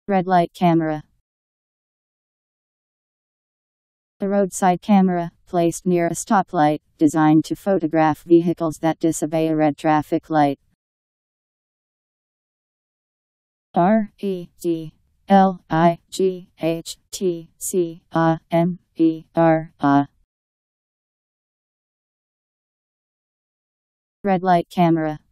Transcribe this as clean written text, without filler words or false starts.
Red light camera. A roadside camera, placed near a stoplight, designed to photograph vehicles that disobey a red traffic light. REDLIGHTCAMERA. Red light camera.